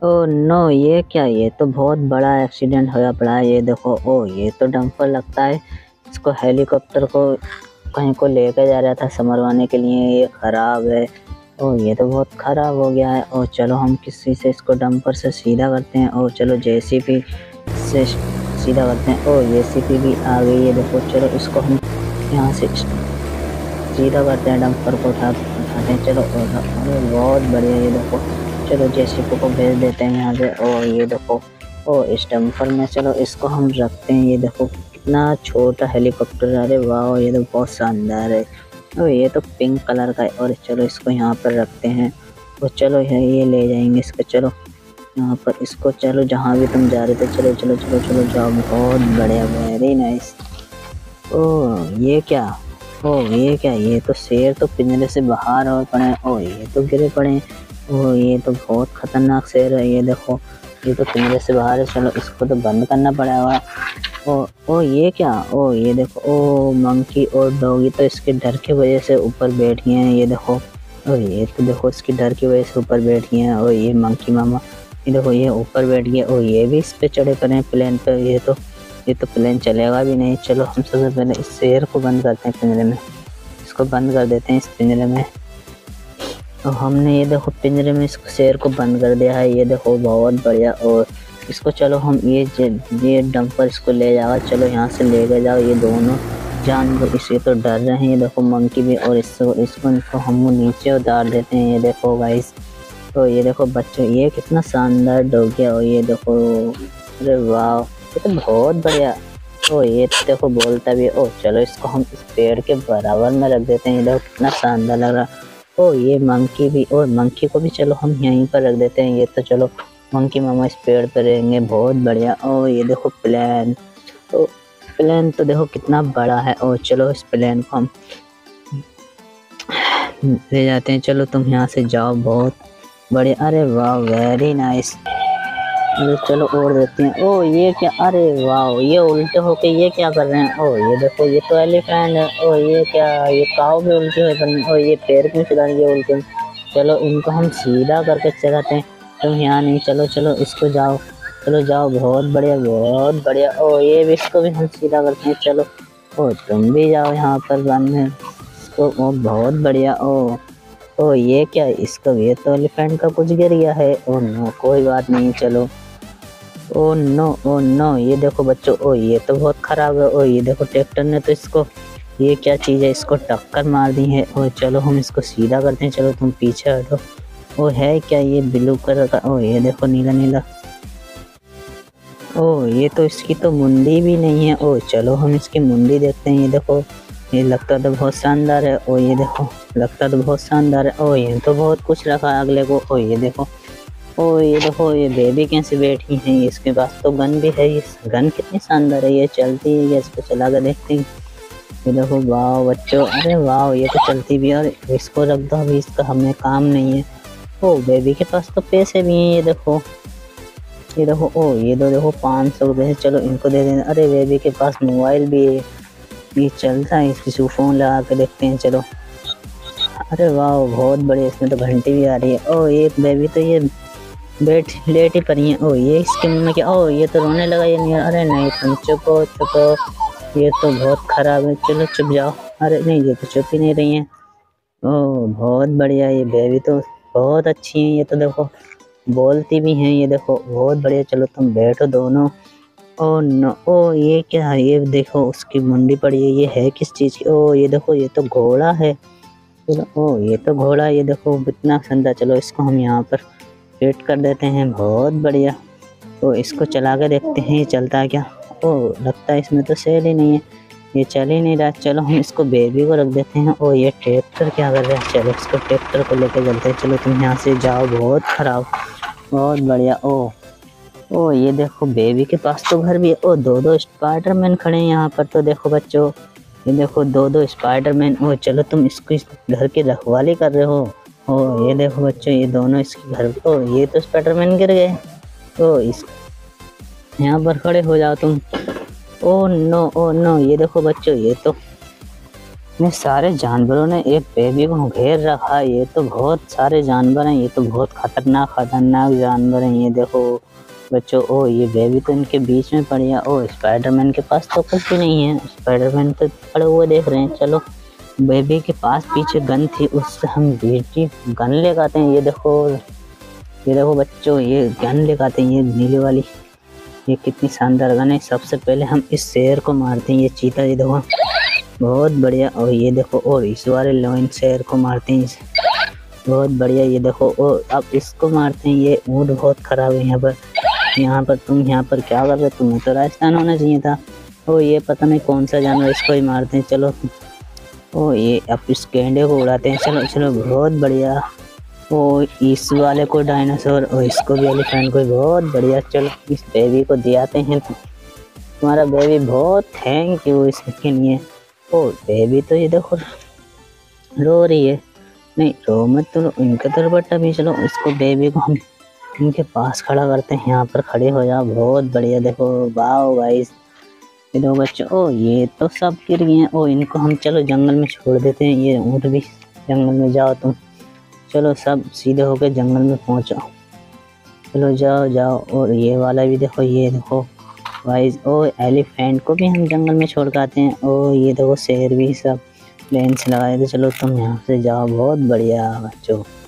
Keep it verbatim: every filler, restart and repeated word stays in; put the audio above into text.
Oh no, ये क्या, ये तो बहुत बड़ा एक्सीडेंट होया पड़ा है। ये देखो, ओ ये तो डंपर लगता है, इसको हेलीकॉप्टर को कहीं को लेकर जा रहा था समरवाने के लिए, ये खराब है। ओ ये तो बहुत खराब हो गया है। ओ चलो हम किसी से इसको डंपर से सीधा करते हैं। ओ चलो जेसीबी से सीधा करते हैं। ओ जेसीबी भी आ गई है, देखो। चलो इसको हम यहाँ से सीधा करते हैं, डंपर को उठा उठाते हैं। चलो, अरे बहुत बढ़िया, ये देखो। चलो जेसीबी को भेज देते हैं यहाँ से। और ये देखो, ओ इस डंपर में चलो इसको हम रखते हैं। ये देखो कितना छोटा हेलीकॉप्टर, अरे वाह, ये तो बहुत शानदार है। और ये तो पिंक कलर का है। और चलो इसको यहाँ पर रखते हैं। और चलो ये ले जाएंगे इसको। चलो यहाँ पर इसको, चलो जहाँ भी तुम जा रहे थे, चलो चलो चलो चलो जाओ। बहुत बढ़िया, वेरी नाइस। ओ ये क्या, ओ ये क्या, ये तो शेर तो पिंजरे से बाहर हो पड़े। ओ ये तो गिरे पड़े। ओ ये तो बहुत खतरनाक शेर है, ये देखो। ये तो पिंजरे से बाहर है, चलो इसको तो बंद करना पड़ेगा। ओ ओ ये क्या, ओ ये देखो, ओ मंकी और डॉगी तो इसके डर की वजह से ऊपर बैठ गए हैं, ये देखो। ओ ये तो देखो इसकी डर की वजह से ऊपर बैठ गए हैं। और ये मंकी मामा, ये देखो ये ऊपर बैठ गया। और ये भी इस पे चढ़े पड़े हैं प्लेन पे। ये तो ये तो प्लेन चलेगा भी नहीं। चलो हम सबसे पहले इस शेर को बंद करते हैं पिंजरे में, इसको बंद कर देते हैं इस पिंजरे में। तो हमने ये देखो पिंजरे में इस शेर को बंद कर दिया है, ये देखो बहुत बढ़िया। और इसको चलो हम ये ये डंपर इसको ले जाओ, चलो यहाँ से ले के जाओ। ये दोनों जानवर इसे तो डर रहे हैं, ये देखो मंकी भी। और इसको इसको इसको हम नीचे उतार देते हैं, ये देखो गाइस। तो ये देखो बच्चों, ये कितना शानदार डॉगी। और ये देखो, अरे वाह, ये तो बहुत बढ़िया। ओ ये तो देखो बोलता भी। ओ चलो इसको हम इस पेड़ के बराबर में रख देते हैं, ये देखो कितना शानदार लग रहा। ओ ये मंकी भी, और मंकी को भी चलो हम यहीं पर रख देते हैं। ये तो चलो मंकी मामा इस पेड़ पर रहेंगे, बहुत बढ़िया। ओ ये देखो प्लेन, तो प्लेन तो देखो कितना बड़ा है। और चलो इस प्लेन को हम ले जाते हैं, चलो तुम यहाँ से जाओ, बहुत बढ़िया। अरे वाह, वेरी नाइस। अरे चलो और देखते हैं। ओ ये क्या, अरे वाह, ये उल्टे होके ये क्या कर रहे हैं। ओ ये देखो, ये तो एलिफेंट है। ओ ये क्या, ये काऊ भी उल्टी हुई बनी। ओ ये पैर क्यों चला रही है उल्टे। चलो इनको हम सीधा करके चलाते हैं, तुम यहाँ नहीं। चलो चलो इसको जाओ, चलो जाओ, बहुत बढ़िया बहुत बढ़िया। ओ ये भी, इसको भी हम सीधा करते हैं, चलो। ओ तुम भी जाओ यहाँ पर बनने इसको। ओ बहुत बढ़िया। ओ ओ ये क्या, इसका ये तो एलिफेंट का कुछ गिर गया है। ओ नो, कोई बात नहीं, चलो। ओ नो, ओ नो, ये देखो बच्चों, ओ ये तो बहुत खराब है। ओ ये देखो ट्रैक्टर ने तो इसको, ये क्या चीज़ है, इसको टक्कर मार दी है। और चलो हम इसको सीधा करते हैं, चलो तुम पीछे हटो। ओ है क्या, ये ब्लू कलर का। ओ ये देखो नीला नीला। ओ ये तो इसकी तो मुंडी भी नहीं है। ओ चलो हम इसकी मुंडी देखते हैं, ये देखो, ये लगता तो बहुत शानदार है। ओ ये देखो, लगता तो बहुत शानदार है। ओ ये तो बहुत कुछ रखा है अगले को। ओ ये देखो, ओ ये देखो, ये बेबी कैसे बैठी है, इसके पास तो गन भी है। ये गन कितनी शानदार है, ये चलती है, इसको चला कर देखते हैं। ये देखो, वाह बच्चों, अरे वाह, ये तो चलती भी है। और इसको रख दो, अभी इसका हमें काम नहीं है। ओ बेबी के पास तो पैसे भी हैं, ये देखो, ये देखो। ओ ये दो देखो, पाँच सौ रुपये, चलो इनको दे देना। अरे बेबी के पास मोबाइल भी है, ये चलता है, इसकी फ़ोन लगा के देखते हैं, चलो। अरे वाह, बहुत बढ़िया, इसमें तो घंटी भी आ रही है। ओ ये बेबी तो ये बैठ लेट ही पड़ी है। ओ ये इसके मुँह में क्या, ओ ये तो रोने लगा, ये नहीं। अरे नहीं, तुम चुपो चुपो, ये तो बहुत ख़राब है, चलो चुप जाओ। अरे नहीं, ये तो चुप ही नहीं रही है। ओ बहुत बढ़िया, ये बेबी तो बहुत अच्छी है, ये तो देखो बोलती भी हैं, ये देखो बहुत बढ़िया। चलो तुम बैठो दोनों। ओ नो, ओ ये क्या है, ये देखो उसकी मुंडी पड़ी है, ये है किस चीज़ की। ओ ये देखो, ये तो घोड़ा है। चलो, ओ ये तो घोड़ा, ये देखो कितना सुंदर। चलो इसको हम यहाँ पर फिट कर देते हैं, बहुत बढ़िया। तो इसको चला के देखते हैं ये चलता है क्या। ओ लगता है इसमें तो सेल ही नहीं है, ये चल ही नहीं रहा। चलो हम इसको बेबी को रख देते हैं। ओ ये ट्रैक्टर क्या कर रहा है, चलो इसको ट्रैक्टर को लेके चलते हैं। चलो तुम यहाँ से जाओ, बहुत ख़राब, बहुत बढ़िया। ओ ओ ये देखो, बेबी के पास तो घर भी है। ओ दो दो स्पाइडरमैन खड़े हैं यहाँ पर, तो देखो बच्चों, ये देखो दो दो स्पाइडरमैन। ओ चलो तुम इसको इस घर की रखवाली कर रहे हो। ओ ये देखो बच्चों, ये दोनों इसके घर। ओ ये तो स्पाइडरमैन गिर गए। ओ इस यहाँ पर खड़े हो जाओ तुम। ओ नो, ओ नो, ये देखो बच्चों, ये तो इतने सारे जानवरों ने एक बेबी को घेर रखा है। ये तो बहुत सारे जानवर हैं, ये तो बहुत खतरनाक खतरनाक जानवर हैं। ये देखो बच्चों, ओ ये बेबी तो इनके बीच में पड़ी है। ओ स्पाइडरमैन के पास तो कुछ भी नहीं है, स्पाइडरमैन तो पड़े हुए देख रहे हैं। चलो बेबी के पास पीछे गन थी, उससे हम बेटी गन लेकर आते हैं। ये देखो ये देखो बच्चों, ये गन लेकर आते हैं, ये नीले वाली, ये कितनी शानदार गन है। सबसे पहले हम इस शेर को मारते हैं, ये चीता, ये देखो बहुत बढ़िया। और ये देखो और इस वाले लायन शेर को मारते हैं, बहुत बढ़िया। ये देखो और अब इसको मारते हैं। ये ऊँट बहुत खराब है यहाँ पर। यहाँ पर तुम यहाँ पर क्या कर रहे हो? तुम्हें तो राजस्थान होना चाहिए था। ओ ये पता नहीं कौन सा जानवर, इसको ही मारते हैं। चलो ओ ये अब इस गेंडे को उड़ाते हैं। चलो चलो बहुत बढ़िया। ओ इस वाले को डायनासोर, और इसको भी एलिफेंट को, बहुत बढ़िया। चलो इस बेबी को दियाते हैं। तुम्हारा बेबी बहुत थैंक यू इसके लिए। ओ बेबी तो ये देखो रो रही है। नहीं रो मत, तो इनका तो बट्टा भी। चलो इसको बेबी को हम इनके पास खड़ा करते हैं। यहाँ पर खड़े हो जाओ, बहुत बढ़िया। देखो वाओ गाइस, ये दो बच्चों, ओ ये तो सब गिर गए हैं। ओ इनको हम चलो जंगल में छोड़ देते हैं। ये ऊँट भी जंगल में जाओ तुम। चलो सब सीधे होकर जंगल में पहुँचो। चलो जाओ जाओ। और ये वाला भी देखो, ये देखो गाइस, ओ एलिफेंट को भी हम जंगल में छोड़ के आते हैं। ओ ये देखो शेर भी सब लेंस लगाए थे। चलो तुम यहाँ से जाओ, बहुत बढ़िया बच्चों।